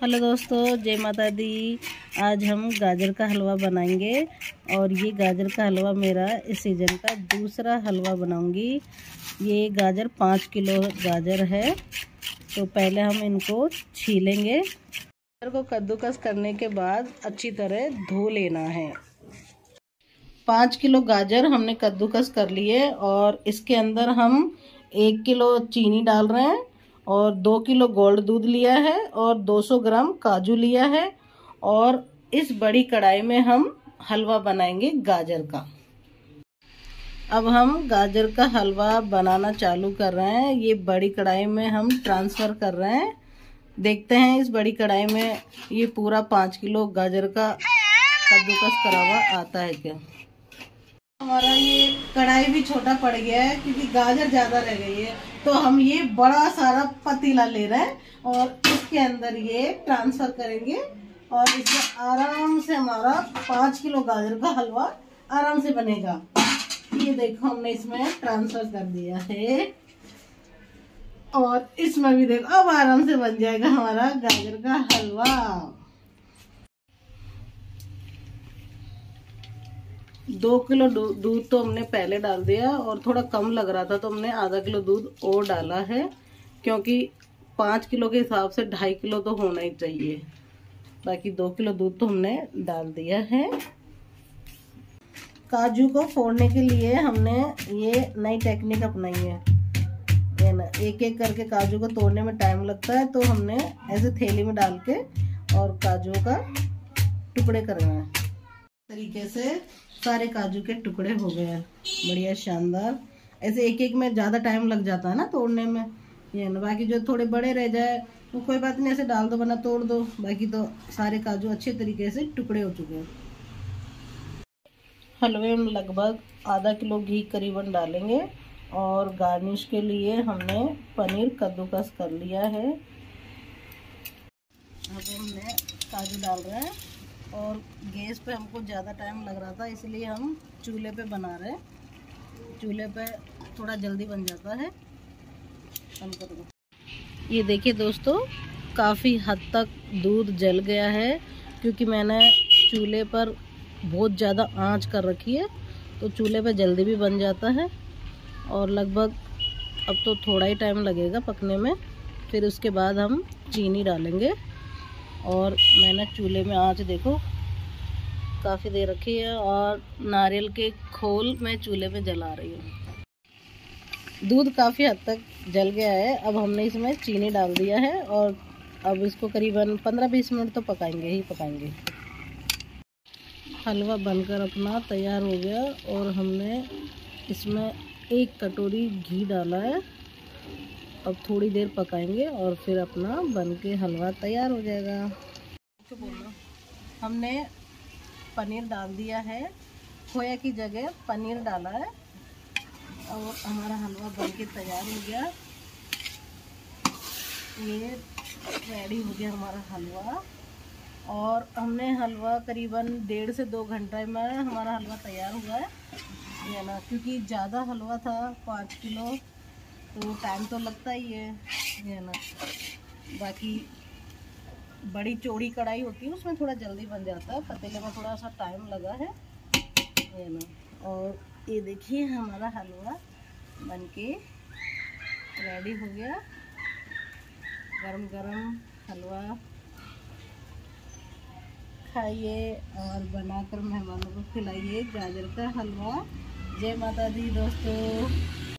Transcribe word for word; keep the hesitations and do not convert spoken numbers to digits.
Hello दोस्तों, जय माता दी। आज हम गाजर का हलवा बनाएंगे और ये गाजर का हलवा मेरा इस सीज़न का दूसरा हलवा बनाऊंगी। ये गाजर पाँच किलो गाजर है, तो पहले हम इनको छीलेंगे। गाजर को कद्दूकस करने के बाद अच्छी तरह धो लेना है। पाँच किलो गाजर हमने कद्दूकस कर लिए और इसके अंदर हम एक किलो चीनी डाल रहे हैं और दो किलो गोल्ड दूध लिया है और दो सौ ग्राम काजू लिया है। और इस बड़ी कढ़ाई में हम हलवा बनाएंगे गाजर का। अब हम गाजर का हलवा बनाना चालू कर रहे हैं। ये बड़ी कढ़ाई में हम ट्रांसफ़र कर रहे हैं। देखते हैं इस बड़ी कढ़ाई में ये पूरा पाँच किलो गाजर का कद्दूकस करा हुआ आता है क्या। हमारा ये कढ़ाई भी छोटा पड़ गया है क्योंकि गाजर ज़्यादा रह गई है, तो हम ये बड़ा सारा पतीला ले रहे हैं और इसके अंदर ये ट्रांसफ़र करेंगे और इसमें आराम से हमारा पाँच किलो गाजर का हलवा आराम से बनेगा। ये देखो हमने इसमें ट्रांसफ़र कर दिया है और इसमें भी देखो अब आराम से बन जाएगा हमारा गाजर का हलवा। दो किलो दूध तो हमने पहले डाल दिया और थोड़ा कम लग रहा था तो हमने आधा किलो दूध और डाला है, क्योंकि पाँच किलो के हिसाब से ढाई किलो तो होना ही चाहिए। बाकी दो किलो दूध तो हमने डाल दिया है। काजू को फोड़ने के लिए हमने ये नई टेक्निक अपनाई है। ये ना एक एक करके काजू को तोड़ने में टाइम लगता है, तो हमने ऐसे थैली में डाल के और काजू का टुकड़े करना है। तरीके से सारे काजू के टुकड़े हो गए हैं, बढ़िया शानदार। ऐसे एक एक में ज़्यादा टाइम लग जाता है ना तोड़ने में, ये ना। बाकी जो थोड़े बड़े रह जाए तो कोई बात नहीं, ऐसे डाल दो वरना तोड़ दो। बाकी तो सारे काजू अच्छे तरीके से टुकड़े हो चुके हैं। हलवे में लगभग आधा किलो घी करीबन डालेंगे और गार्निश के लिए हमने पनीर कद्दूकस कर लिया है। अब हमने काजू डाल रहे हैं और गैस पे हमको ज़्यादा टाइम लग रहा था, इसलिए हम चूल्हे पे बना रहे हैं। चूल्हे पे थोड़ा जल्दी बन जाता है। ये देखिए दोस्तों, काफ़ी हद तक दूध जल गया है क्योंकि मैंने चूल्हे पर बहुत ज़्यादा आंच कर रखी है, तो चूल्हे पे जल्दी भी बन जाता है। और लगभग अब तो थोड़ा ही टाइम लगेगा पकने में। फिर उसके बाद हम चीनी डालेंगे और मैंने चूल्हे में आंच देखो काफ़ी देर रखी है और नारियल के खोल मैं चूल्हे में जला रही हूँ। दूध काफ़ी हद तक जल गया है। अब हमने इसमें चीनी डाल दिया है और अब इसको करीबन पंद्रह बीस मिनट तो पकाएंगे ही पकाएंगे। हलवा बनकर अपना तैयार हो गया और हमने इसमें एक कटोरी घी डाला है। अब थोड़ी देर पकाएंगे और फिर अपना बनके हलवा तैयार हो जाएगा। हमने पनीर डाल दिया है, खोया की जगह पनीर डाला है और हमारा हलवा बनके तैयार हो गया। ये रेडी हो गया हमारा हलवा और हमने हलवा करीबन डेढ़ से दो घंटे में हमारा हलवा तैयार हुआ है, ये ना। क्योंकि ज़्यादा हलवा था, पाँच किलो, तो टाइम तो लगता ही है, ये ना। बाकी बड़ी चौड़ी कढ़ाई होती है उसमें थोड़ा जल्दी बन जाता है, पतीले में थोड़ा सा टाइम लगा है, ये ना। और ये देखिए हमारा हलवा बनके रेडी हो गया। गरम गरम हलवा खाइए और बनाकर मेहमानों को खिलाइए गाजर का हलवा। जय माता दी दोस्तों।